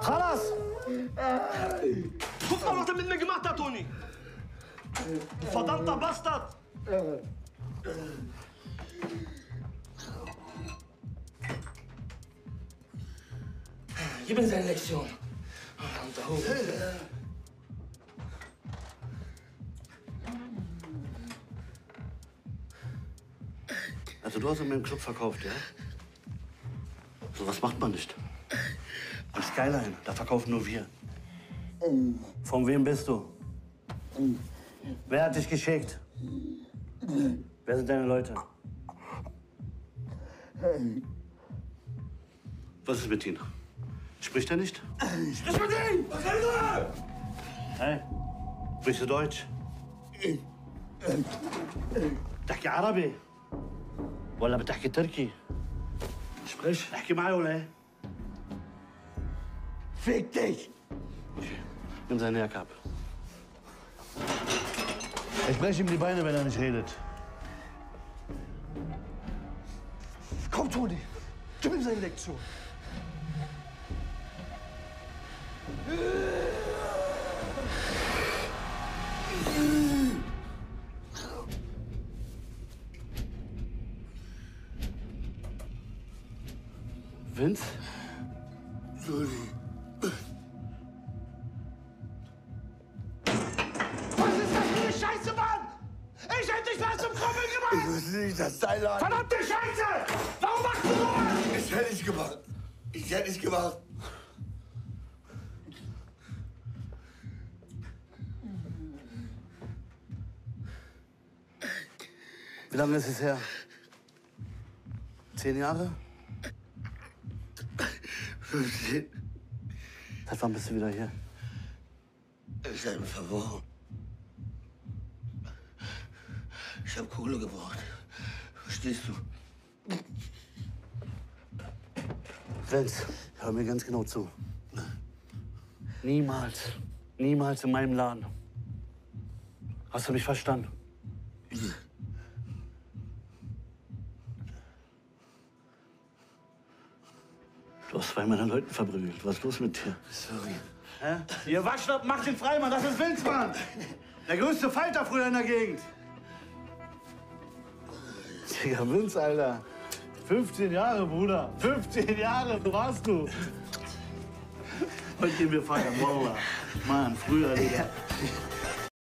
Khalas! Guck mal, was er mit mir gemacht hat, Toni! Du verdammter Bastard! Gib ihm seine Lektion. Also du hast in meinem Club verkauft, ja? So was macht man nicht. Am Skyline, da verkaufen nur wir. Von wem bist du? Wer hat dich geschickt? Wer sind deine Leute? Was ist mit ihnen? Spricht er nicht? Sprich mit ihm! Was soll das? Hey, sprichst du Deutsch? تحكي عربي ولا بتحكي تركي؟ Sprich. احكي معي ولا ايه؟ Fick dich! Okay. Nimm seine Jacke ab. Ich breche ihm die Beine, wenn er nicht redet. Komm, Toni! Gib ihm seine Lektion! Vince? Toni. Was ist das für eine Scheiße, Mann? Ich hätte dich was zum Krummeln gemacht! Ich wusste nicht, dass dein Laden... Verdammte Scheiße! Warum machst du sowas? Ich hätte nicht gemacht. Ich hätte nicht gemacht. Wie lange ist es her? 10 Jahre? 15. Seit wann bist du wieder hier? Ich habe mich verworfen. Ich habe Kohle gebraucht. Verstehst du? Vince, hör mir ganz genau zu. Niemals, niemals in meinem Laden. Hast du mich verstanden? Du hast 2 meiner Leuten verprügelt. Was ist los mit dir? Sorry. Hä? Ihr Waschlapp, macht den frei, Mann. Das ist Vince, Mann. Der größte Falter früher in der Gegend. Digga, Vince, Alter. 15 Jahre, Bruder. 15 Jahre, wo warst du? Heute gehen wir feiern, Wallah. Mann, früher, Digga.